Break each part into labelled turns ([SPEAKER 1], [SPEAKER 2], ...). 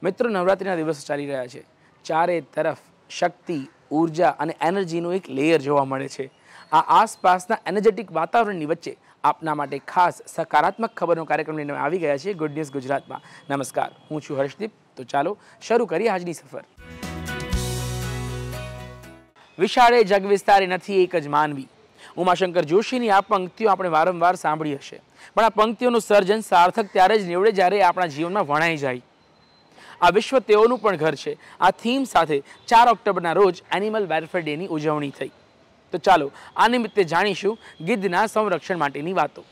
[SPEAKER 1] મિત્રો, નવરાત્રિના દિવસો ચાલી રહ્યા છે. ચારે તરફ શક્તિ, ઉર્જા અને એનર્જીનું એક લેયર જોવા મળે છે. આ આસપાસના એનર્જેટિક વાતાવરણની વચ્ચે આપના માટે ખાસ સકારાત્મક ખબરનો કાર્યક્રમ લઈને આવી ગયા છે ગુડ ન્યૂઝ ગુજરાતમાં. નમસ્કાર, હું છું હર્ષદીપ. તો ચાલો શરૂ કરીએ આજની સફર. વિશાળે જગ વિસ્તારે નથી એક જ માનવી. ઉમાશંકર જોશીની આ પંક્તિઓ આપણે વારંવાર સાંભળી હશે, પણ આ પંક્તિઓનું સર્જન સાર્થક ત્યારે જ નીવડે જ્યારે આપણા જીવનમાં વણાઈ જાય. આ વિશ્વ તેઓનું પણ ઘર છે. આ થીમ સાથે 4 ઓક્ટોબરના રોજ એનિમલ વેલફેર ડેની ઉજવણી થઈ. તો ચાલો આ નિમિત્તે જાણીશું ગીધના સંરક્ષણ માટેની વાતો.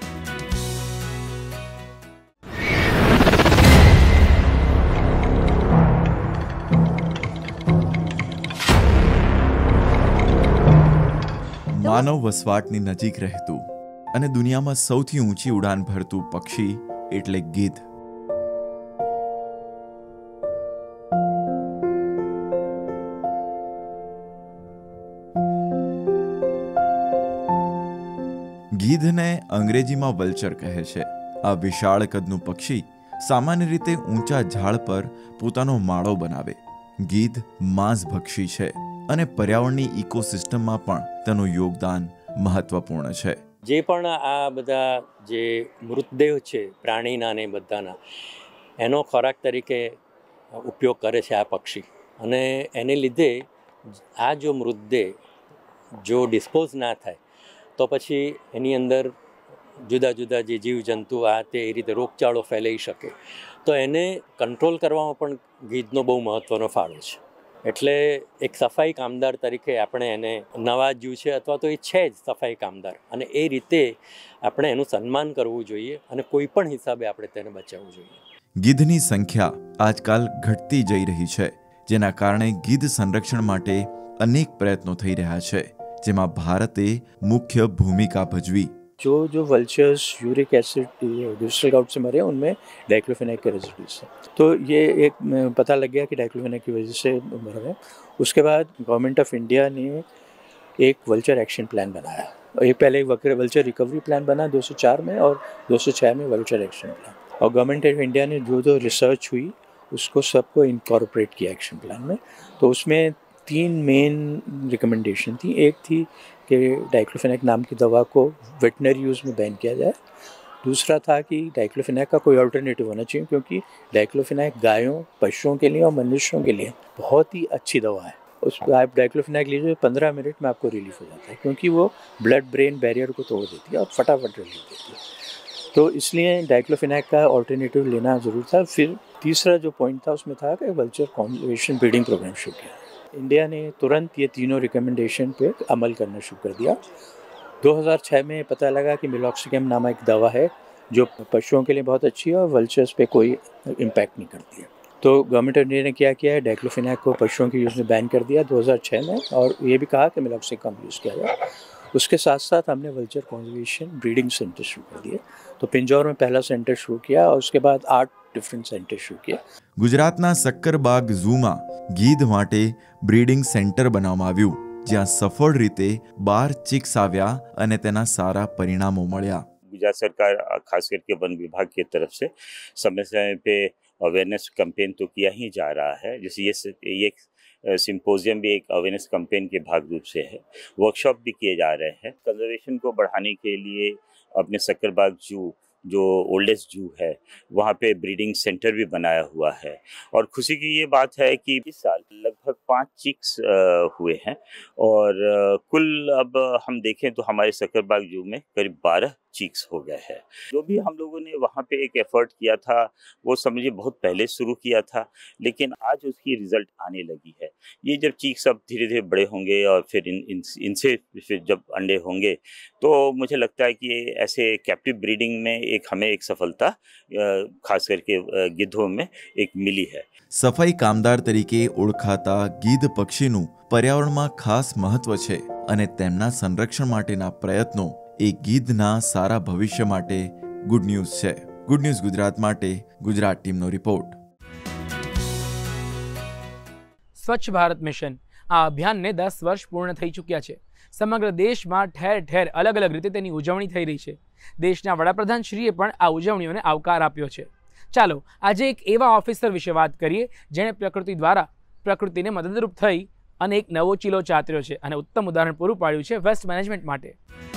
[SPEAKER 2] માનવ વસવાટની નજીક રહેતું અને દુનિયામાં સૌથી ઊંચી ઉડાન ભરતું પક્ષી એટલે ગીધ. ગીધને અંગ્રેજીમાં વલ્ચર કહે છે. આ વિશાળ કદનું પક્ષી સામાન્ય રીતે ઊંચા ઝાડ પર પોતાનો માળો બનાવે. ગીધ માંસભક્ષી છે અને પર્યાવરણની ઇકોસિસ્ટમમાં પણ તેનું યોગદાન મહત્વપૂર્ણ છે.
[SPEAKER 3] જે પણ આ બધા જે મૃતદેહ છે પ્રાણીના ને બધાના, એનો ખોરાક તરીકે ઉપયોગ કરે છે આ પક્ષી. અને એને લીધે આ જો મૃતદેહ જો ડિસ્પોઝ ના થાય તો પછી એની અંદર જુદા જુદા જે જીવજંતુ આ તે એ રીતે રોગચાળો ફેલાઈ શકે. તો એને કંટ્રોલ કરવામાં પણ ગીધનો બહુ મહત્ત્વનો ફાળો છે. એટલે એક સફાઈ કામદાર તરીકે આપણે એને નવાજ્યું છે, અથવા તો એ છે જ સફાઈ કામદાર, અને એ રીતે આપણે એનું સન્માન કરવું જોઈએ અને કોઈ પણ હિસાબે આપણે તેને બચાવવું જોઈએ.
[SPEAKER 2] ગીધની સંખ્યા આજકાલ ઘટતી જઈ રહી છે, જેના કારણે ગીધ સંરક્ષણ માટે અનેક પ્રયત્નો થઈ રહ્યા છે, જેમાં ભારતે મુખ્ય ભૂમિકા ભજવી.
[SPEAKER 4] जो vultures uric acid digital gout से मरे उनमें डाइक्लोफेनेक के रेजिड्यूज है. तो ये एक पता लग गया कि डाइक्लोफेनेक की वजह से मर गए. उसके बाद गवर्नमेंट ऑफ इंडिया ने एक वल्चर एक्शन प्लान बनाया. ये पहले वल्चर रिकवरी प्लान बना 2004 में और 2006 में वल्चर एक्शन प्लान. और गवर्नमेंट ऑफ इंडिया ने जो रिसर्च हुई उसको सबको इनकॉर्पोरेट किया एक्शन प्लान में. तो उसमें 3 मेन रिकमेंडेशन थी. एक थी कि डाइक्लोफेनेक नाम की दवा को वेटनरी यूज़ में बैन किया जाए. दूसरा था कि डाइक्लोफेनेक का कोई अल्टरनेटिव होना चाहिए, क्योंकि डाइक्लोफेनेक गायों, पशुओं के लिए और मनुष्यों के लिए बहुत ही अच्छी दवा है. उस आप डाइक्लोफेनेक लीजिए 15 मिनट में आपको रिलीफ हो जाता है, क्योंकि वो ब्लड ब्रेन बैरियर को तोड़ देती है और फटाफट रिलीफ देती है. तो इसलिए डाइक्लोफेनेक का अल्टरनेटिव लेना ज़रूर था. फिर तीसरा जो पॉइंट था उसमें था कि वल्चर कॉन्जर्वेशन ब्रीडिंग प्रोग्राम शुरू किया. इंडिया ने तुरंत ये तीनों रिकमेंडेशन पे अमल करना शुरू कर दिया. 2006 में पता लगा कि मिलॉक्सिकैम नामक एक दवा है जो पशुओं के लिए बहुत अच्छी है और वल्चर्स पे कोई इम्पैक्ट नहीं करती है. तो गवर्नमेंट ऑफ इंडिया ने क्या किया है, डाइक्लोफेनेक को पशुओं के यूज़ में बैन कर दिया 2006 में, और ये भी कहा कि मिलॉक्सिकैम यूज़ किया जाए. उसके साथ साथ हमने वल्चर कॉन्जर्वेशन ब्रीडिंग सेंटर शुरू कर दिए. तो पिंजौर में पहला सेंटर शुरू किया और उसके बाद 8 ડિફરન્ટ સેન્ટર શરૂ કર્યા.
[SPEAKER 2] ગુજરાતના સક્કરબાગ ઝૂમાં ગીધ માટે બ્રીડિંગ સેન્ટર બનાવવામાં આવ્યું, જ્યાં સફળ રીતે 12 ચિક્સ આવ્યા અને તેના સારા પરિણામો મળ્યા.
[SPEAKER 5] गुजरात सरकार खास करके वन विभाग की तरफ से समय समय पे अवेयरनेस कैंपेन तो किया ही जा रहा है. जैसे ये सिंपोजियम भी एक अवेयरनेस कैंपेन के भाग रूप से है. वर्कशॉप भी किए जा रहे हैं. कंजर्वेशन को बढ़ाने के लिए अपने सक्करबाग जू जो ओल्डेस्ट जू है वहाँ पे ब्रीडिंग सेंटर भी बनाया हुआ है. और खुशी की ये बात है कि इस साल लगभग 5 चिक्स हुए हैं, और कुल अब हम देखें तो हमारे सक्करबाग जू में करीब 12 चिक्स हो गए हैं. जो भी हम लोगों ने वहाँ पे एक एफर्ट किया था वो समझिए बहुत पहले शुरू किया था, लेकिन आज उसकी रिजल्ट आने लगी है. ये जब चिक्स अब धीरे धीरे बड़े होंगे और फिर इनसे फिर जब अंडे होंगे तो मुझे लगता है कि ऐसे कैप्टिव ब्रीडिंग में एक हमें एक सफलता खास करके गिद्धों में एक मिली है.
[SPEAKER 2] સફાઈ કામદાર તરીકે ઓળખાતા ગીધ પક્ષીનું પર્યાવરણમાં ખાસ મહત્વ છે અને તેમના સંરક્ષણ માટેના પ્રયત્નો એ ગીધના સારા ભવિષ્ય માટે ગુડ ન્યૂઝ છે. ગુડ ન્યૂઝ ગુજરાત માટે ગુજરાત ટીમનો રિપોર્ટ.
[SPEAKER 1] સ્વચ્છ ભારત મિશન આ અભિયાનને 10 વર્ષ પૂર્ણ થઈ ચૂક્યા છે. સમગ્ર દેશમાં ઠેર ઠેર અલગ અલગ રીતે તેની ઉજવણી થઈ રહી છે. દેશના વડાપ્રધાનશ્રીએ પણ આ ઉજવણીઓને આવકાર આપ્યો છે. ચાલો આજે એક એવા ઓફિસર વિશે વાત કરીએ જેણે પ્રકૃતિ દ્વારા પ્રકૃતિને મદદરૂપ થઈ અને એક નવો ચીલો ચાતર્યો છે અને ઉત્તમ ઉદાહરણ પૂરું પાડ્યું છે વેસ્ટ મેનેજમેન્ટ માટે।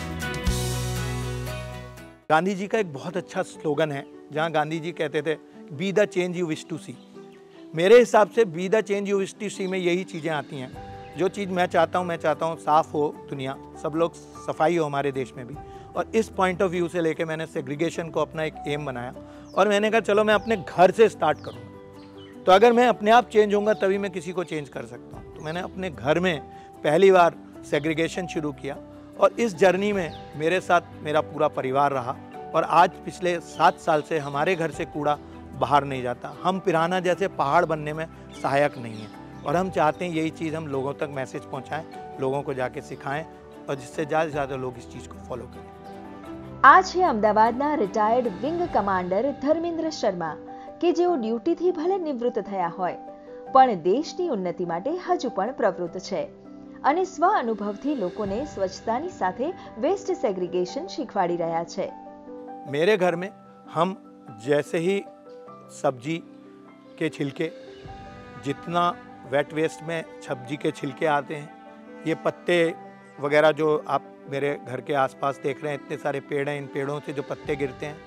[SPEAKER 6] गांधी जी का एक बहुत अच्छा स्लोगन है जहां गांधी जी कहते थे be the change you wish to see. मेरे हिसाब से be the change you wish to see में यही चीज़ें आती हैं। जो चीज़ मैं चाहता हूँ साफ़ हो दुनिया, सब लोग सफाई हो हमारे देश में भी। और इस पॉइंट ऑफ व्यू से लेके मैंने सेग्रीगेशन को अपना एक एम बनाया और मैंने कहा चलो मैं अपने घर से स्टार्ट करूँगा। तो अगर मैं अपने आप चेंज होऊंगा तभी मैं किसी को चेंज कर सकता हूँ। तो मैंने अपने घर में पहली बार सेग्रीगेशन शुरू किया और इस जर्नी में मेरे साथ मेरा पूरा परिवार रहा और आज पिछले 7 साल से हमारे घर से कूड़ा बाहर नहीं जाता। हम पिराना जैसे पहाड़ बनने में सहायक नहीं है और हम चाहते हैं यही चीज़ हम लोगों तक मैसेज पहुंचाएं, लोगों को जाके सिखाएं और जिससे ज़्यादा से ज़्यादा लोग इस चीज़ को फॉलो करें।
[SPEAKER 7] આ છે અમદાવાદના retired wing commander Dharmendra Sharma કે જેઓ ડ્યુટીથી ભલે નિવૃત્ત થયા હોય પણ દેશની ઉન્નતિ માટે હજુ પણ પ્રવૃત્ત છે અને સ્વ અનુભવથી લોકોને સ્વચ્છતાની સાથે વેસ્ટ સેગ્રીગેશન શીખવાડી રહ્યા છે।
[SPEAKER 6] मेरे घर में हम जैसे ही सब्जी के छिलके, जितना वेट वेस्ट में सब्जी के छिलके आते हैं, ये पत्ते वगैरह जो आप मेरे घर के आसपास देख रहे हैं, इतने सारे पेड़ हैं, इन पेड़ों से जो पत्ते गिरते हैं,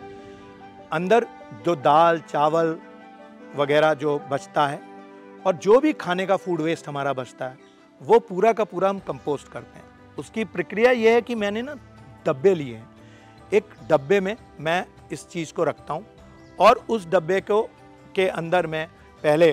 [SPEAKER 6] अंदर जो दाल चावल वगैरह जो बचता है और जो भी खाने का फूड वेस्ट हमारा बचता है वो पूरा का पूरा हम कंपोस्ट करते हैं। उसकी प्रक्रिया ये है कि मैंने ना डब्बे लिए हैं। एक डब्बे में मैं इस चीज़ को रखता हूँ और उस डब्बे को के अंदर मैं पहले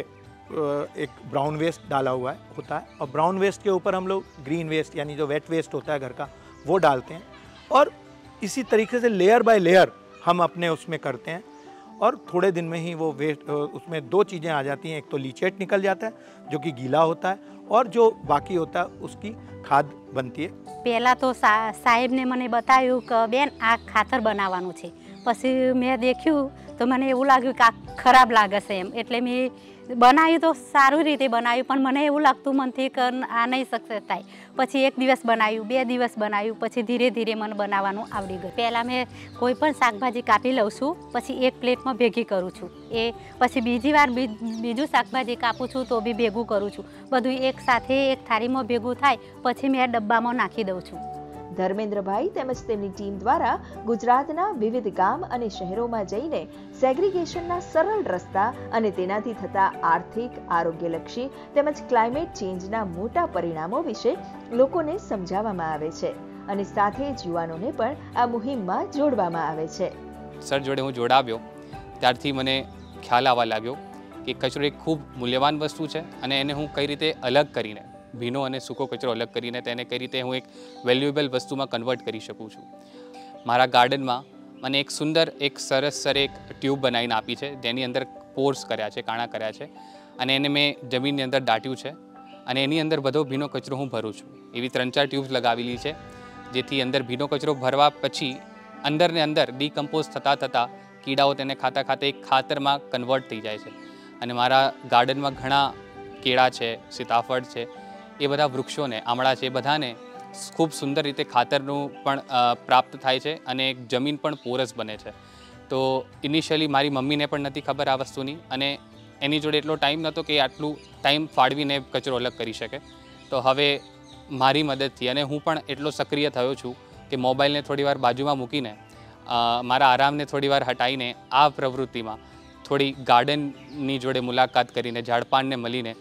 [SPEAKER 6] एक ब्राउन वेस्ट डाला हुआ होता है और ब्राउन वेस्ट के ऊपर हम लोग ग्रीन वेस्ट यानी जो वेट वेस्ट होता है घर का वो डालते हैं और इसी तरीके से लेयर बाय लेयर हम अपने उसमें करते हैं और थोड़े दिन में ही वो वेस्ट उसमें 2 चीज़ें आ जाती हैं। एक तो लीचेट निकल जाता है जो कि गीला होता है और जो बाकी होता है उसकी खाद बनती है।
[SPEAKER 8] पहला तो साहेब ने मने बतायु कि बेन आ खातर बनावानुं छे, पछी मैं देख्યું तो મને એવું લાગ્યું કે આ ખરાબ લાગે છે એમ, એટલે મેં બનાવ્યું તો સારી રીતે બનાવ્યું પણ મને એવું લાગતું મનથી કે આ નહીં સક્સેસ થાય। પછી 1 દિવસ બનાવ્યું, 2 દિવસ બનાવ્યું, પછી ધીરે ધીરે મને બનાવવાનું આવડી ગયું। પહેલાં મેં કોઈ પણ શાકભાજી કાપી લઉં છું, પછી એક પ્લેટમાં ભેગી કરું છું, એ પછી બીજી વાર બીજું શાકભાજી કાપું છું તો બી ભેગું કરું છું, બધું એક સાથે એક થાળીમાં ભેગું થાય પછી મેં ડબ્બામાં નાખી દઉં છું।
[SPEAKER 7] ધર્મેન્દ્રભાઈ તેમજ તેમની ટીમ દ્વારા ગુજરાતના વિવિધ ગામ અને શહેરોમાં જઈને સેગ્રીગેશનના સરળ રસ્તા અને તેનાથી થતા આર્થિક, આરોગ્યલક્ષી તેમજ ક્લાઇમેટ ચેન્જના મોટા પરિણામો વિશે લોકોને સમજાવવામાં આવે છે અને સાથે જ યુવાનોને પણ આ મુહિમમાં જોડવામાં આવે છે।
[SPEAKER 9] સર જોડે હું જોડાવ્યો ત્યારથી મને ખ્યાલ આવવા लाग्યો કે કચરો એક ખૂબ મૂલ્યવાન વસ્તુ છે અને એને હું કઈ રીતે અલગ કરીને ભીનો અને સૂકો કચરો અલગ કરીને તેને કઈ રીતે હું એક વેલ્યુએબલ વસ્તુમાં કન્વર્ટ કરી શકું છું। મારા ગાર્ડનમાં મને એક સુંદર એક સરસ એક ટ્યુબ બનાવીને આપી છે જેની અંદર પોર્સ કર્યા છે, કાણા કર્યા છે અને એને મેં જમીનની અંદર દાટ્યું છે અને એની અંદર બધો ભીનો કચરો હું ભરું છું। એવી 3-4 ટ્યુબ્સ લગાવેલી છે જેથી અંદર ભીનો કચરો ભરવા પછી અંદરને અંદર ડીકમ્પોઝ થતાં થતાં કીડાઓ તેને ખાતા ખાતે એક ખાતરમાં કન્વર્ટ થઈ જાય છે અને મારા ગાર્ડનમાં ઘણા કેળા છે, સીતાફળ છે, એ બધા વૃક્ષોને, આમળા છે, એ બધાને ખૂબ સુંદર રીતે ખાતરનું પણ પ્રાપ્ત થાય છે અને એક જમીન પણ પોરસ બને છે। તો ઇનિશિયલી મારી મમ્મીને પણ નથી ખબર આ વસ્તુની અને એની જોડે એટલો ટાઈમ નહોતો કે આટલું ટાઈમ ફાળવીને કચરો અલગ કરી શકે। તો હવે મારી મદદથી અને હું પણ એટલો સક્રિય થયો છું કે મોબાઈલને થોડીવાર બાજુમાં મૂકીને મારા આરામને થોડીવાર હટાવીને આ પ્રવૃત્તિમાં થોડી ગાર્ડનની જોડે મુલાકાત કરીને ઝાડપાનને મળીને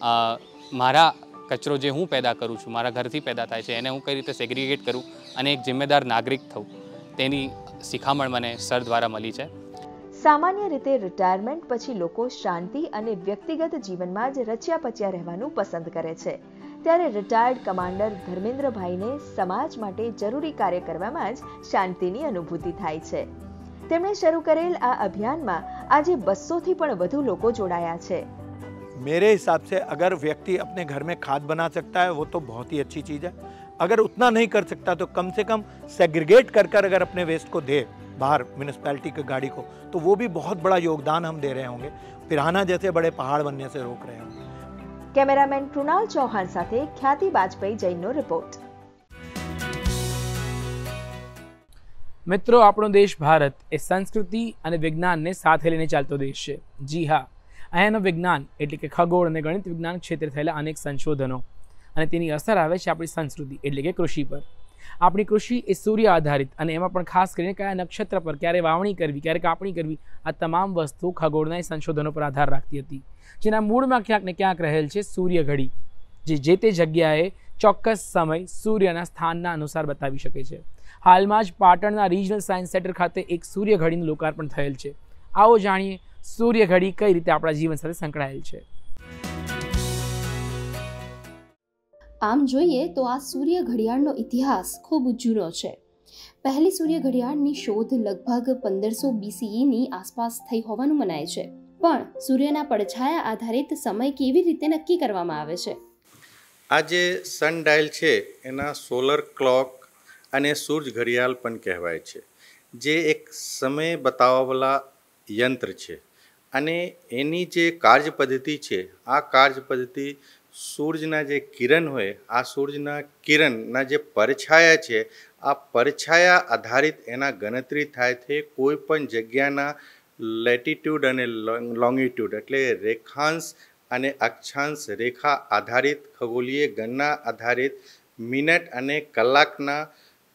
[SPEAKER 9] મારા કચરો જે હું પેદા કરું છું, મારા ઘરથી પેદા થાય છે, એને હું કઈ રીતે સેગ્રીગેટ કરું અને એક જિમ્મેદાર નાગરિક થઉં તેની શિખામણ મને સર દ્વારા મળી છે।
[SPEAKER 7] સામાન્ય રીતે રિટાયરમેન્ટ પછી લોકો શાંતિ અને વ્યક્તિગત જીવનમાં જ રચ્યા પચ્યા રહેવાનું પસંદ કરે છે, ત્યારે રિટાયર્ડ કમાન્ડર ધર્મેન્દ્રભાઈને સમાજ માટે જરૂરી કાર્ય કરવામાં જ શાંતિની અનુભૂતિ થાય છે। તેમણે શરૂ કરેલ આ અભિયાનમાં આજે 200થી પણ વધુ લોકો જોડાયા છે।
[SPEAKER 6] मेरे हिसाब से अगर व्यक्ति अपने घर में खाद बना सकता है वो तो बहुत ही अच्छी चीज़ है। अगर उतना नहीं कर सकता तो कम से कम सेग्रीगेट कर अगर अपने वेस्ट को दे बाहर म्यूनिसिपैलिटी की गाड़ी को तो वो भी बहुत बड़ा योगदान हम दे रहे होंगे, पिराना जैसे बड़े पहाड़ बनने से रोक रहे होंगे।
[SPEAKER 7] कैमरामैन कृणाल चौहान साथे ख्याति वाजपेयी जैनનો રિપોર્ટ।
[SPEAKER 1] મિત્રો, આપણો દેશ ભારત એ સંસ્કૃતિ અને વિજ્ઞાનને સાથે લઈને ચાલતો દેશ છે. જી હા, અહીંયાનું વિજ્ઞાન એટલે કે ખગોળ અને ગણિત વિજ્ઞાન ક્ષેત્રે થયેલા અનેક સંશોધનો અને તેની અસર આવે છે આપણી સંસ્કૃતિ એટલે કે કૃષિ પર. આપણી કૃષિ એ સૂર્ય આધારિત અને એમાં પણ ખાસ કરીને કયા નક્ષત્ર પર ક્યારે વાવણી કરવી, ક્યારે કાપણી કરવી, આ તમામ વસ્તુ ખગોળના સંશોધનો પર આધાર રાખતી હતી, જેના મૂળમાં ક્યાંક ને ક્યાંક રહેલ છે સૂર્ય ઘડી, જે તે જગ્યાએ ચોક્કસ સમય સૂર્યના સ્થાનના અનુસાર બતાવી શકે છે. હાલમાં જ પાટણના રિજનલ સાયન્સ સેન્ટર ખાતે એક સૂર્ય ઘડીનું લોકાર્પણ થયેલ છે. આવો જાણીએ સૂર્ય ઘડી કઈ રીતે આપણા જીવન સાથે સંકળાયેલ છે.
[SPEAKER 10] આમ જોઈએ તો આ સૂર્ય ઘડિયાળનો ઇતિહાસ ખૂબ જૂનો છે. પહેલી સૂર્ય ઘડિયાળની શોધ લગભગ 1500 BCEની આસપાસ થઈ હોવાનું મનાય છે. પણ સૂર્યના પડછાયા આધારિત સમય કેવી રીતે નક્કી કરવામાં આવે છે?
[SPEAKER 6] આ જે સન ડાયલ છે એના સોલર ક્લોક અને સૂર્ય ઘડિયાળ પણ કહેવાય છે, જે એક સમય બતાવવાવાળા યંત્ર છે. અને એની જે કાર્ય પદ્ધતિ છે, આ કાર્ય પદ્ધતિ સૂર્યના જે કિરણ હોય, આ સૂર્યના કિરણના જે પડછાયા છે, આ પડછાયા આધારિત એના ગણતરી થાય છે. કોઈ પણ જગ્યાના લેટિટ્યૂડ અને લોંગિટ્યૂડ એટલે રેખાંશ અને અક્ષાંશ રેખા આધારિત ખગોળીય ગણના આધારિત મિનિટ અને કલાકના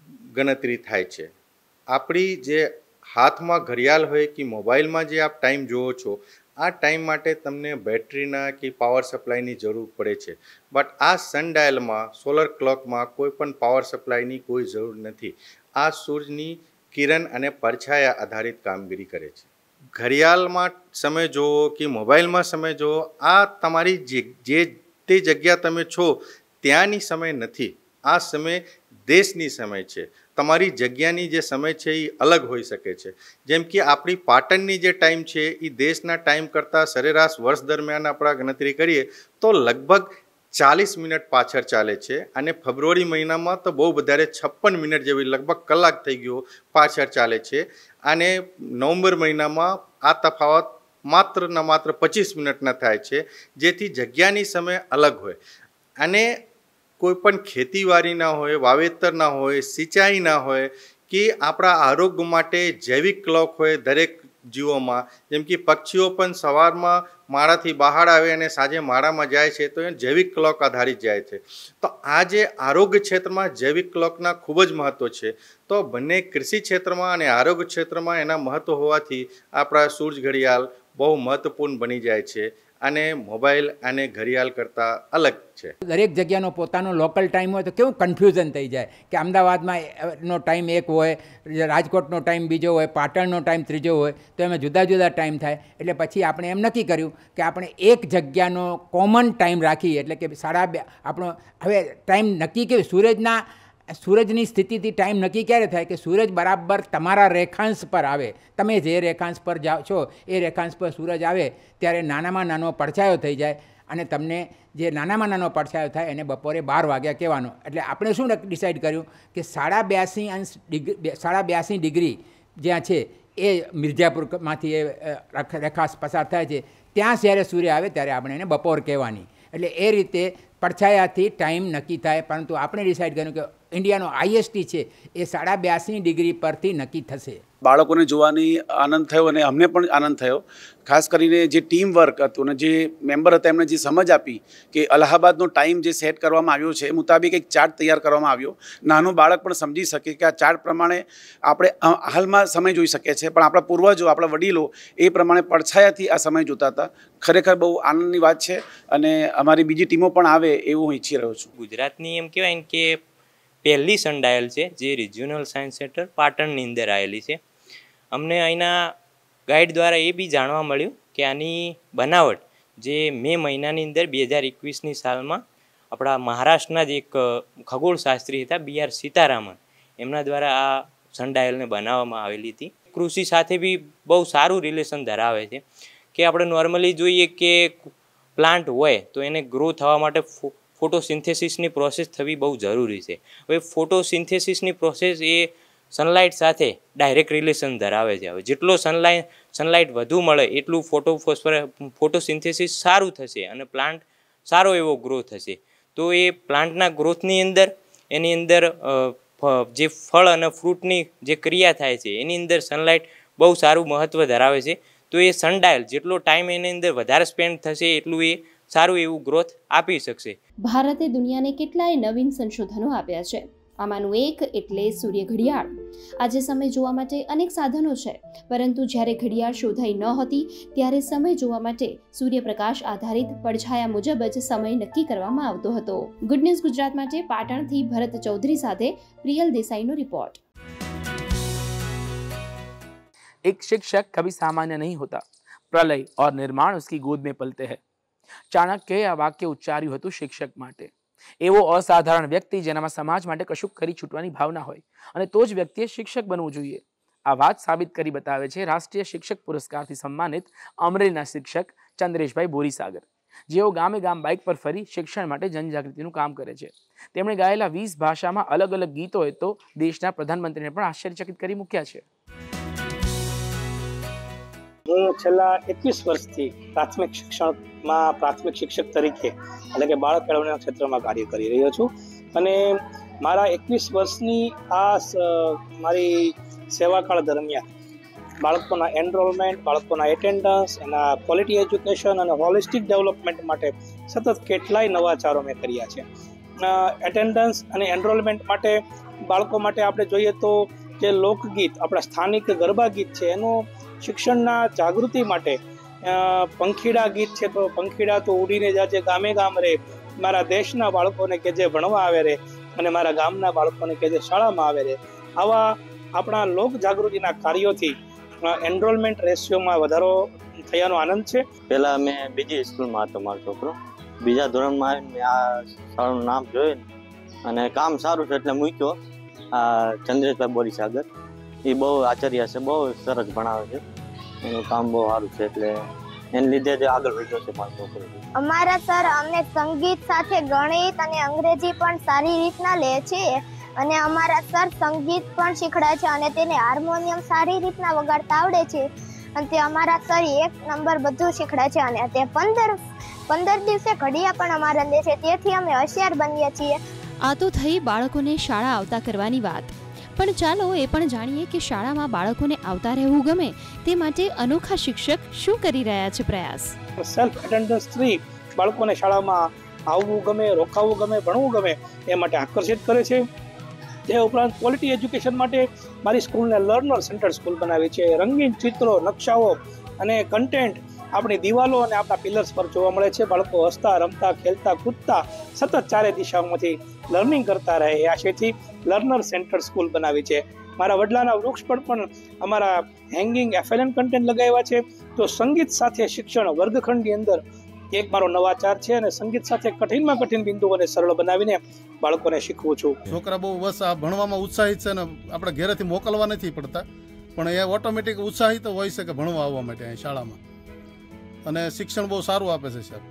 [SPEAKER 6] ગણતરી થાય છે. આપણી જે હાથમાં ઘડિયાળ હોય કે મોબાઈલમાં જે આપ ટાઈમ જુઓ છો, આ ટાઈમ માટે તમને બેટરીના કે પાવર સપ્લાયની જરૂર પડે છે. બટ આ સનડાયલમાં સોલર ક્લોકમાં કોઈ પણ પાવર સપ્લાયની કોઈ જરૂર નથી. આ સૂર્યની કિરણ અને પડછાયા આધારિત કામગીરી કરે છે. ઘડિયાળમાં સમય જુઓ કે મોબાઈલમાં સમય જુઓ, આ તમારી જે તે જગ્યા તમે છો ત્યાંની સમય નથી. આ સમય દેશની સમય છે. તમારી જગ્યાની જે સમય છે એ અલગ હોઈ શકે છે. જેમ કે આપણી પાટણની જે ટાઈમ છે એ દેશના ટાઈમ કરતાં સરેરાશ વર્ષ દરમિયાન આપણે ગણતરી કરીએ તો લગભગ 40 મિનિટ પાછળ ચાલે છે. અને ફેબ્રુઆરી મહિનામાં તો બહુ વધારે 56 મિનિટ જેવી લગભગ કલાક થઈ ગયો પાછળ ચાલે છે. અને નવેમ્બર મહિનામાં આ તફાવત માત્ર 25 મિનિટના થાય છે, જેથી જગ્યાની સમય અલગ હોય. અને કોઈ પણ ખેતીવાડી ના હોય, વાવેતર ના હોય, સિંચાઈ ના હોય કે આપણા આરોગ્ય માટે જૈવિક ક્લોક હોય દરેક જીવોમાં. જેમ કે પક્ષીઓ પણ સવારમાં માળાથી બહાર આવે અને સાંજે માળામાં જાય છે, તો એ જૈવિક ક્લોક આધારિત જાય છે. તો આ જે આરોગ્ય ક્ષેત્રમાં જૈવિક ક્લોકના ખૂબ જ મહત્ત્વ છે. તો બંને કૃષિ ક્ષેત્રમાં અને આરોગ્ય ક્ષેત્રમાં એના મહત્ત્વ હોવાથી આપણા સૂર્ય ઘડિયાળ બહુ મહત્ત્વપૂર્ણ બની જાય છે અને મોબાઈલ અને ઘડિયાળ કરતાં અલગ છે.
[SPEAKER 11] દરેક જગ્યાનો પોતાનો લોકલ ટાઈમ હોય તો કેવું કન્ફ્યુઝન થઈ જાય કે અમદાવાદમાં નો ટાઈમ એક હોય, રાજકોટનો ટાઈમ બીજો હોય, પાટણનો ટાઈમ ત્રીજો હોય, તો એમાં જુદા જુદા ટાઈમ થાય. એટલે પછી આપણે એમ નક્કી કર્યું કે આપણે એક જગ્યાનો કોમન ટાઈમ રાખી, એટલે કે 2:30 આપણો હવે ટાઈમ નક્કી કે સૂરજની સ્થિતિથી ટાઈમ નક્કી ક્યારે થાય કે સૂરજ બરાબર તમારા રેખાંશ પર આવે. તમે જે રેખાંશ પર જાઓ છો એ રેખાંશ પર સૂરજ આવે ત્યારે નાનામાં નાનો પડછાયો થઈ જાય અને તમને જે નાનામાં નાનો પડછાયો થાય એને બપોરે 12 વાગ્યા કહેવાનો. એટલે આપણે શું ડિસાઈડ કર્યું કે 82.5 ડિગ્રી જ્યાં છે એ મિર્ઝાપુરમાંથી એ રેખાંશ પસાર થાય છે, ત્યાં જ્યારે સૂર્ય આવે ત્યારે આપણે એને બપોર કહેવાની. એટલે એ રીતે પડછાયાથી ટાઈમ નક્કી થાય. પરંતુ આપણે ડિસાઈડ કર્યું કે ઇન્ડિયાનો IST છે એ 82.5 ડિગ્રી પરથી નક્કી થશે.
[SPEAKER 12] બાળકોને જોવાની આનંદ થયો અને અમને પણ આનંદ થયો. ખાસ કરીને જે ટીમ વર્ક હતું અને જે મેમ્બર હતા એમણે જે સમજ આપી કે અલ્હાબાદનો ટાઈમ જે સેટ કરવામાં આવ્યો છે એ મુતાબિક એક ચાર્ટ તૈયાર કરવામાં આવ્યો. નાનું બાળક પણ સમજી શકે કે આ ચાર્ટ પ્રમાણે આપણે હાલમાં સમય જોઈ શકીએ છીએ, પણ આપણા પૂર્વજો, આપણા વડીલો એ પ્રમાણે પડછાયાથી આ સમય જોતા હતા. ખરેખર બહુ આનંદની વાત છે અને અમારી બીજી ટીમો પણ આવે એવું હું ઈચ્છી રહ્યો છું.
[SPEAKER 13] ગુજરાતની એમ કહેવાય ને કે પહેલી સનડાયલ છે જે રિજિયોનલ સાયન્સ સેન્ટર પાટણની અંદર આવેલી છે. અમને અહીંના ગાઈડ દ્વારા એ બી જાણવા મળ્યું કે આની બનાવટ જે મે મહિનાની અંદર 2021ની સાલમાં આપણા મહારાષ્ટ્રના જ એક ખગોળશાસ્ત્રી હતા BR સીતારામન, એમના દ્વારા આ સનડાયલને બનાવવામાં આવેલી હતી. કૃષિ સાથે બી બહુ સારું રિલેશન ધરાવે છે કે આપણે નોર્મલી જોઈએ કે પ્લાન્ટ હોય તો એને ગ્રો થવા માટે ફોટોસિન્થેસિસની પ્રોસેસ થવી બહુ જરૂરી છે. હવે ફોટોસિન્થેસિસની પ્રોસેસ એ સનલાઇટ સાથે ડાયરેક્ટ રિલેશન ધરાવે છે. હવે જેટલો સનલાઇટ વધુ મળે એટલું ફોટોસિન્થેસિસ સારું થશે અને પ્લાન્ટ સારો એવો ગ્રો થશે. તો એ પ્લાન્ટના ગ્રોથની અંદર એની અંદર જે ફળ અને ફ્રૂટની જે ક્રિયા થાય છે એની અંદર સનલાઇટ બહુ સારું મહત્ત્વ ધરાવે છે. તો એ સનડાયલ જેટલો ટાઈમ એની અંદર વધારે સ્પેન્ડ થશે એટલું એ સારું એવું ગ્રોથ આપી શકશે.
[SPEAKER 10] ભારતે દુનિયાને કેટલાય નવીન સંશોધનો આપ્યા છે. આમાંનું એક એટલે સૂર્ય ઘડિયાળ. આજે સમય જોવા માટે અનેક સાધનો છે, પરંતુ જ્યારે ઘડિયાળ શોધાઈ ન હતી ત્યારે સમય જોવા માટે સૂર્યપ્રકાશ આધારિત પડછાયા મુજબ જ સમય નક્કી કરવામાં આવતો હતો. ગુડ ન્યૂઝ ગુજરાત માટે પાટણથી ભરત ચૌધરી સાથે પ્રિયલ દેસાઈનો રિપોર્ટ.
[SPEAKER 1] एक शिक्षक कभी सामान्य नहीं होता, प्रलय और निर्माण उसकी गोद में पलते हैं. ચાણક્યએ આ વાક્ય ઉચ્ચાર્યું હતું શિક્ષક માટે. એવો અસાધારણ વ્યક્તિ જેનામાં સમાજ માટે કશુંક કરી છૂટવાની ભાવના હોય અને તો જ વ્યક્તિએ શિક્ષક બનવું જોઈએ. આ વાત સાબિત કરી બતાવે છે રાષ્ટ્રીય શિક્ષક પુરસ્કારથી સન્માનિત અમરેલીના શિક્ષક ચંદ્રેશભાઈ બોરીસાગર, જેઓ ગામે ગામ બાઇક પર ફરી શિક્ષણ માટે જનજાગૃતિનું કામ કરે છે. તેમણે ગાયેલા 20 ભાષામાં અલગ અલગ ગીતોએ તો દેશના પ્રધાનમંત્રીને પણ આશ્ચર્યચકિત કરી મૂક્યા છે.
[SPEAKER 14] હું છેલ્લા 21 વર્ષથી પ્રાથમિક શિક્ષણમાં પ્રાથમિક શિક્ષક તરીકે એટલે કે બાળક કેળવણીના ક્ષેત્રમાં કાર્ય કરી રહ્યો છું અને મારા 21 વર્ષની આ મારી સેવાકાળ દરમિયાન બાળકોના એનરોલમેન્ટ, બાળકોના એટેન્ડન્સ, એના ક્વોલિટી એજ્યુકેશન અને હોલિસ્ટિક ડેવલપમેન્ટ માટે સતત કેટલાય નવાચારો મેં કર્યા છે. એટેન્ડન્સ અને એનરોલમેન્ટ માટે બાળકો માટે આપણે જોઈએ તો જે લોકગીત આપણા સ્થાનિક ગરબા ગીત છે એનું શિક્ષણના જાગૃતિ માટે પંખીડા ગીત છે, તો પંખીડા તો ઉડીને જાજે ગામે ગામ રે, મારા દેશના બાળકોને કે જે ભણવા આવે રે અને મારા ગામના બાળકોને કે જે શાળામાં આવે રે, આવા આપણા લોક જાગૃતિના કાર્યોથી એનરોલમેન્ટ રેશિયોમાં વધારો થયાનો આનંદ છે.
[SPEAKER 15] પહેલાં મેં બીજી સ્કૂલમાં હતો મારો છોકરો, બીજા ધોરણમાં આવીને આ શાળાનું નામ જોયું અને કામ સારું છે એટલે મૂક્યો. આ ચંદ્રેશભાઈ બોરીસાગર એ બહુ આચાર્ય છે, બહુ સરસ ભણાવે છે, એનું કામ બહુ સારું છે એટલે એને લીધે જ આગળ વધ્યો છે મારો છોકરો.
[SPEAKER 16] અમારા સર અમને સંગીત સાથે ગણિત અને અંગ્રેજી પણ સારી રીતના લે છે અને અમારા સર સંગીત પણ શીખડાય છે અને તેને હાર્મોનિયમ સારી રીતના વગાડતા આવડે છે અને તે અમારા સર 1 નંબર બધું શીખડાય છે અને તે 15 દિવસે ઘડિયા પણ અમારે લે છે, તેથી અમે હોશિયાર બનીએ છીએ.
[SPEAKER 10] આ તો થઈ બાળકોને શાળા આવતા કરવાની વાત, પણ ચાલો એ પણ જાણીએ કે શાળામાં બાળકોને આવતા રહેવું ગમે તે માટે અનોખા શિક્ષક શું કરી રહ્યા છે પ્રયાસ.
[SPEAKER 14] સેલ્ફ એટેન્ડન્સ 3 બાળકોને શાળામાં આવવું ગમે, રોકાવું ગમે, ભણવું ગમે એ માટે આકર્ષિત કરે છે. તે ઉપરાંત ક્વોલિટી એજ્યુકેશન માટે મારી સ્કૂલને લર્નર સેન્ટર સ્કૂલ બનાવી છે. રંગીન ચિત્રો, નકશાઓ અને કન્ટેન્ટ આપણી દિવાલો અને આપણા પિલર્સ પર જોવા મળે છે. બાળકો હસતા, રમતા, ખેલતા, કૂદતા સતત ચારે દિશાઓમાંથી લર્નિંગ કરતા રહે એ આશયથી લર્નર સેન્ટર સ્કૂલ બનાવી છે. મારા વડલાના વૃક્ષ પર પણ અમારા હેંગિંગ FLN કન્ટેન્ટ લગાવ્યા છે. તો સંગીત સાથે શિક્ષણ વર્ગખંડની અંદર એક મારો નવાચાર છે અને સંગીત સાથે કઠિનમાં કઠિન બિંદુઓને સરળ બનાવીને બાળકોને શીખવું છું.
[SPEAKER 17] છોકરા બહુ બસ આ ભણવામાં ઉત્સાહિત છે ને આપણે ઘરેથી મોકલવા નથી પડતા, પણ એ ઓટોમેટિક ઉત્સાહિત હોય છે કે ભણવા આવવા માટે અહીં શાળામાં, અને શિક્ષણ બહુ સારું આપે છે સાહેબ.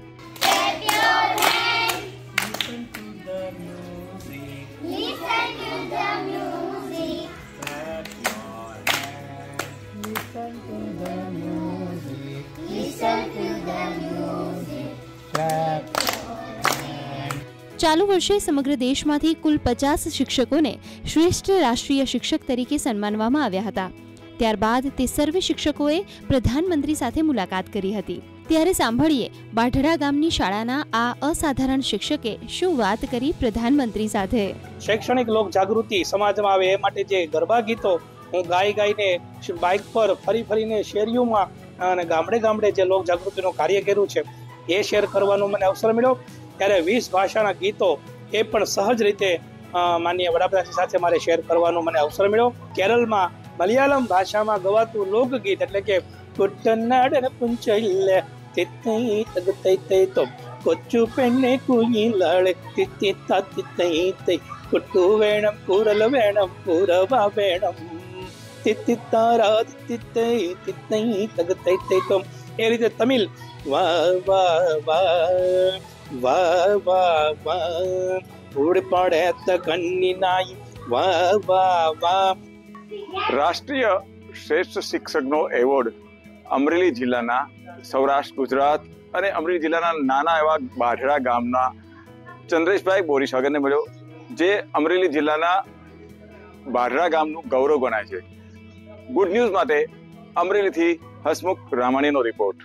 [SPEAKER 10] ચાલુ વર્ષે સમગ્ર દેશમાંથી કુલ 50 શિક્ષકોને શ્રેષ્ઠ રાષ્ટ્રીય શિક્ષક તરીકે સન્માનવામાં આવ્યા હતા. ત્યારબાદ તે સર્વે શિક્ષકોએ પ્રધાનમંત્રી સાથે મુલાકાત કરી હતી. ત્યારે સાંભળીએ બાઢડા ગામની શાળાના આ અસાધારણ શિક્ષકે શું વાત કરી પ્રધાનમંત્રી સાથે.
[SPEAKER 14] શૈક્ષણિક લોક જાગૃતિ સમાજમાં આવે એ માટે જે ગરબા ગીતો હું ગાઈને બાઇક પર ફરીને શેરીઓમાં અને ગામડે જે લોક જાગૃતિનું કાર્ય કર્યું છે એ શેર કરવાનો મને અવસર મળ્યો. ત્યારે 20 ભાષાના ગીતો એ પણ સહજ રીતે માનનીય વડાપ્રધાન સાથે મારે શેર કરવાનો મને અવસર મળ્યો. કેરળમાં મલયાલમ ભાષામાં ગવાતું લોકગીત એટલે કે કુટનાડ પુંચૈલે તિત્તૈ તગતૈ તૈ તો કોચુ પેન્ને કુઈલાળે તિત્તિ તાતિ તૈ તૈ કુટુ વેણમ કુરલ વેણમ પૂરવા વેણમ તિત્તિ તારા તિત્તૈ તિત્તૈ તગતૈ તૈ તો એ રીતે તમિલ વા વા વા વા વા વા ઉડ પડે ત કન્ની નાઈ વા વા વા.
[SPEAKER 18] રાષ્ટ્રીય શ્રેષ્ઠ શિક્ષકનો એવોર્ડ અમરેલી જિલ્લાના સૌરાષ્ટ્ર ગુજરાત અને અમરેલી જિલ્લાના નાના એવા બાઢડા ગામના ચંદ્રેશભાઈ બોરીસાગરને મળ્યો, જે અમરેલી જિલ્લાના બારડા ગામનું ગૌરવ ગણાય છે. ગુડ ન્યૂઝ માટે અમરેલીથી હસમુખ રામાણીનો રિપોર્ટ.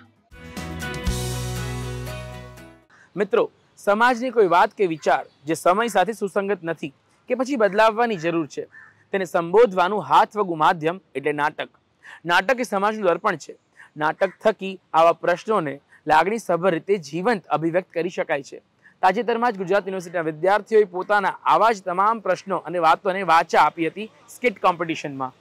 [SPEAKER 1] મિત્રો, સમાજની કોઈ વાત કે વિચાર જે સમય સાથે સુસંગત નથી કે પછી બદલાવવાની જરૂર છે, તેને સંબોધવાનું હાથવગું માધ્યમ એટલે નાટક. નાટક એ સમાજનું દર્પણ છે. નાટક થકી આવા પ્રશ્નોને લાગણીસભર રીતે જીવંત અભિવ્યક્ત કરી શકાય છે. તાજેતરમાં જ ગુજરાત યુનિવર્સિટીના વિદ્યાર્થીઓએ પોતાના આવા જ તમામ પ્રશ્નો અને વાતોને વાચા આપી હતી સ્કિટ કોમ્પિટિશનમાં.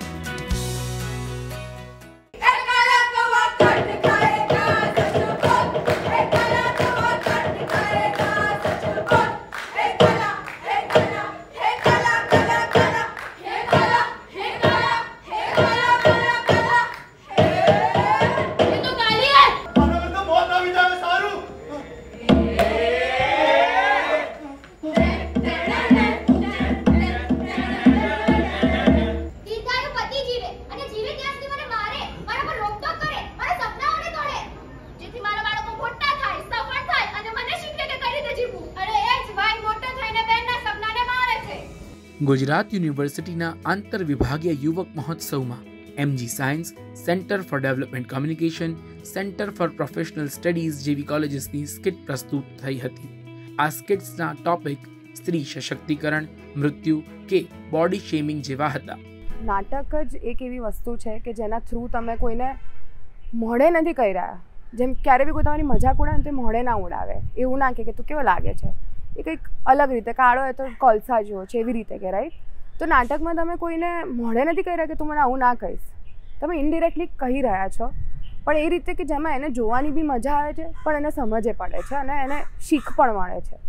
[SPEAKER 1] ગુજરાત યુનિવર્સિટીના આંતરવિભાગીય યુવક મહોત્સવમાં MG science, centre for development communication, centre for professional studies જેવી કોલેજીસની સ્કિટ પ્રસ્તુત થઈ હતી. આ સ્કિટ્સના ટોપિક સ્ત્રી સશક્તિકરણ, મૃત્યુ કે બોડી શેમિંગ જેવા હતા.
[SPEAKER 19] નાટક જ એક એવી વસ્તુ છે કે જેના થ્રુ તમે કોઈને મોઢે નથી કહી રહ્યા. જેમ ક્યારે બી કોઈ તમારી મજાક ઉડાવે ને તે મોઢે ના ઉડાવે, એવું ના કે તું કેવો લાગે છે, એ કંઈક અલગ રીતે, કાળો હોય તો કોલસા જેવો છે એવી રીતે કે, રાઈટ? તો નાટકમાં તમે કોઈને મોઢે નથી કહી રહ્યા કે તું મને આવું ના કહીશ, તમે ઇનડિરેક્ટલી કહી રહ્યા છો, પણ એ રીતે કે જેમાં એને જોવાની બી મજા આવે છે, પણ એને સમજે પડે છે અને એને શીખ પણ મળે છે.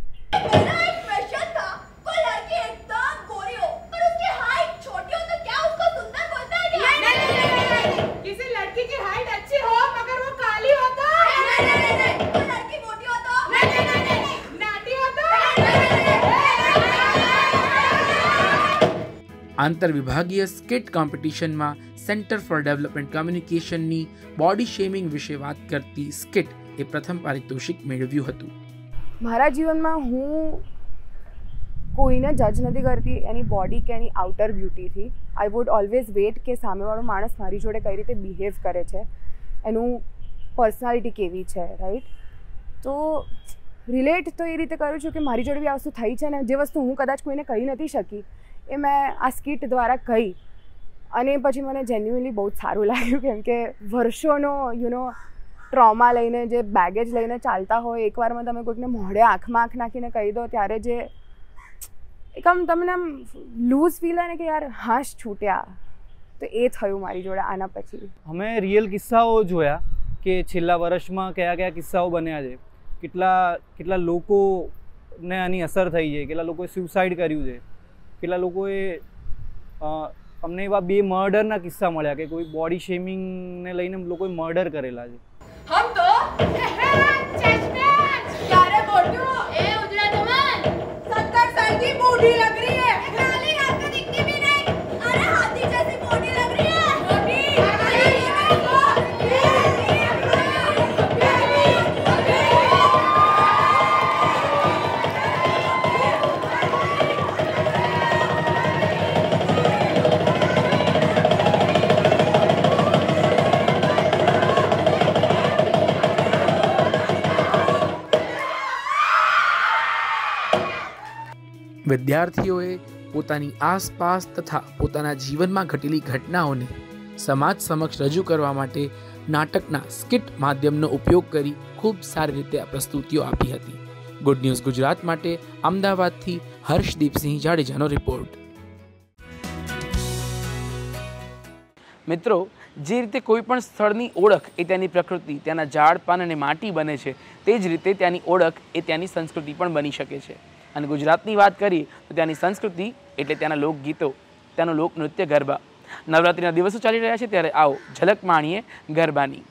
[SPEAKER 1] આંતરવિભાગીય સ્કિટ કોમ્પિટિશનમાં સેન્ટર ફોર ડેવલપમેન્ટ કોમ્યુનિકેશનની બોડી શેમિંગ વિશે વાત કરતી સ્કિટ એ પ્રથમ પારિતોષિક મેળવ્યું હતું.
[SPEAKER 19] મારા જીવનમાં હું કોઈને જજ નથી કરતી એની બોડી કે એની આઉટર બ્યુટીથી. આઈ વુડ ઓલવેઝ વેટ કે સામેવાળો માણસ મારી જોડે કઈ રીતે બિહેવ કરે છે, એનું પર્સનાલિટી કેવી છે, રાઈટ? તો રિલેટ તો એ રીતે કરું છું કે મારી જોડે બી આ વસ્તુ થઈ છે ને, જે વસ્તુ હું કદાચ કોઈને કહી નથી શકી એ મેં આ સ્કિટ દ્વારા કહી, અને પછી મને જેન્યુઅનલી બહુ જ સારું લાગ્યું, કેમ કે વર્ષોનો ટ્રોમા લઈને, જે બેગેજ લઈને ચાલતા હોય, એકવારમાં તમે કોઈકને મોઢે આંખમાં આંખ નાખીને કહી દો ત્યારે જે એક આમ તમને આમ લૂઝ ફીલ આવે ને કે યાર હાશ છૂટ્યા, તો એ થયું મારી જોડે આના પછી.
[SPEAKER 20] અમે રિયલ કિસ્સાઓ જોયા કે છેલ્લા વર્ષમાં કયા કયા કિસ્સાઓ બન્યા છે, કેટલા લોકોને આની અસર થઈ છે, કેટલા લોકોએ સ્યુસાઇડ કર્યું છે, કેટલા લોકોએ અમને એવા 2 મર્ડરના કિસ્સા મળ્યા કે કોઈ બોડી શેમિંગને લઈને લોકોએ મર્ડર કરેલા છે.
[SPEAKER 21] हम तो यारे बोटू ए उजला जवान 70 साल की बूढ़ी लग रही है, काली रात को दिखती भी नहीं, अरे हाथी जैसी बॉडी लग रही है, बॉडी
[SPEAKER 1] વિદ્યાર્થીઓએ પોતાની આસપાસ તથા પોતાના જીવનમાં ઘટેલી ઘટનાઓને સમાજ સમક્ષ રજૂ કરવા માટે નાટકના સ્કિટ માધ્યમનો ઉપયોગ કરી ખૂબ સારી રીતે આ પ્રસ્તુતિઓ આપી હતી. ગુડ ન્યૂઝ ગુજરાત માટે અમદાવાદથી હર્ષદીપસિંહ જાડેજાનો રિપોર્ટ. મિત્રો, જે રીતે કોઈ પણ સ્થળની ઓળખ એ ત્યાંની પ્રકૃતિ, ત્યાંના ઝાડ પાન અને માટી બને છે, તે જ રીતે ત્યાંની ઓળખ એ ત્યાંની સંસ્કૃતિ પણ બની શકે છે. અને ગુજરાતની વાત કરીએ તો ત્યાંની સંસ્કૃતિ એટલે ત્યાંના લોકગીતો, ત્યાંનું લોકનૃત્ય ગરબા. નવરાત્રિના દિવસો ચાલી રહ્યા છે ત્યારે આવો ઝલક માણીએ ગરબાની.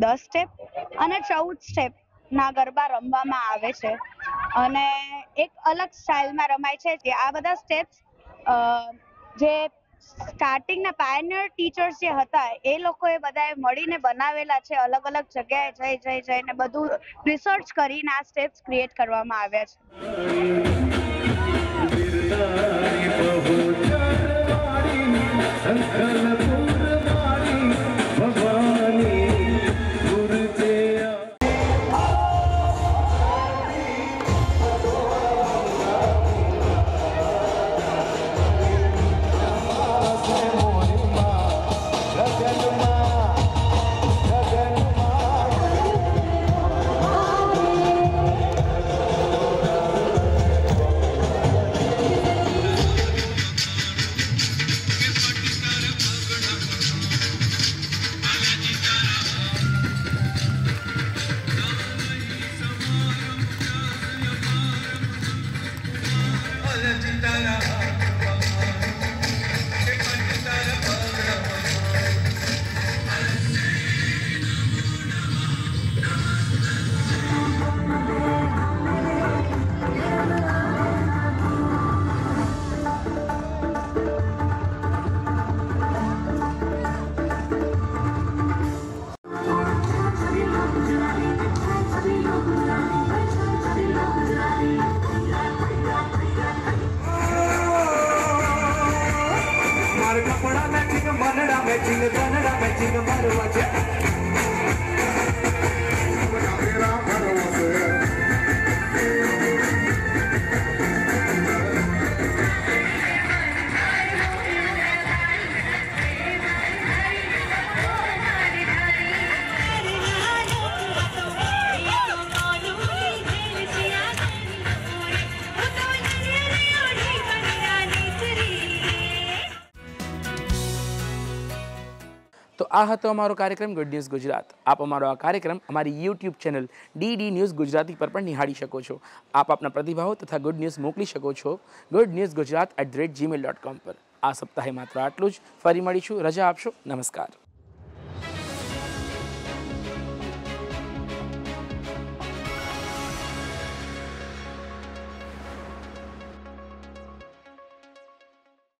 [SPEAKER 3] 10 સ્ટેપ અને 14 સ્ટેપના ગરબા રમવામાં આવે છે અને એક અલગ સ્ટાઇલમાં રમાય છે. જે આ બધા સ્ટેપ્સ જે સ્ટાર્ટિંગના પાયનિયર ટીચર્સ જે હતા એ લોકોએ બધાએ મળીને બનાવેલા છે. અલગ અલગ જગ્યાએ જઈને બધું રિસર્ચ કરીને આ સ્ટેપ્સ ક્રિએટ કરવામાં આવ્યા છે.
[SPEAKER 1] તો આ હતો અમારો કાર્યક્રમ ગુડ ન્યૂઝ ગુજરાત. આપ અમારો આ કાર્યક્રમ અમારી YouTube channel DD news Gujarati પર પણ નિહાળી શકો છો. આપ આપના પ્રતિભાવો તથા ગુડ ન્યૂઝ મોકલી શકો છો goodnewsgujarat@gmail.com પર. આ સપ્તાહે માત્ર આટલું જ. ફરી મળીશું. રજા આપશો. નમસ્કાર.